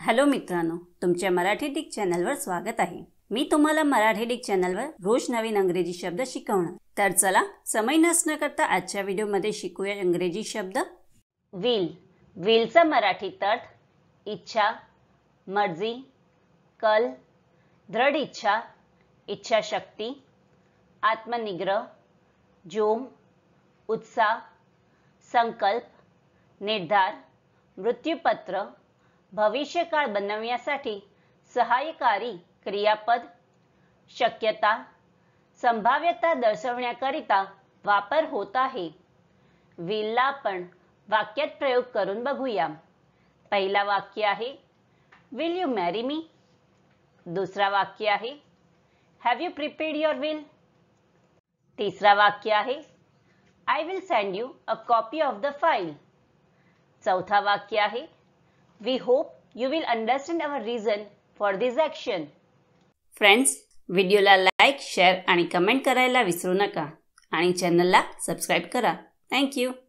Hello मित्रांनो, तुमच्या Marathi Dick चॅनलवर स्वागत आहे। मी तुम्हाला मराठी डिक चॅनलवर रोज नवीन इंग्रजी शब्द शिकवणार। तर चला समय नष्ट न करता आजच्या व्हिडिओमध्ये शिकूया इंग्रजी शब्द। विल, विलचा मराठीत अर्थ इच्छा, मर्जी, कल, दृढ इच्छा, इच्छाशक्ती, आत्मनिग्रह, जोम, उत्साह, संकल्प, निर्धार, मृत्युपत्र, भविष्यकाळ बनवण्यासाठी सहाय्यकारी क्रियापद, शक्यता, संभाव्यता दर्शवण्याकरिता वापर होत आहे। विलला आपण वाक्यात प्रयोग करून बघूया। पहिला वाक्य आहे विल यू मॅरी मी। दुसरा वाक्य आहे have you prepared your will. तिसरा वाक्य आहे I will send you a copy of the file. चौथा वाक्य आहे We hope you will understand our reason for this action. Friends, व्हिडिओला लाईक, शेअर आणि कमेंट करायला विसरू नका आणि चॅनलला सबस्क्राइब करा। Thank you.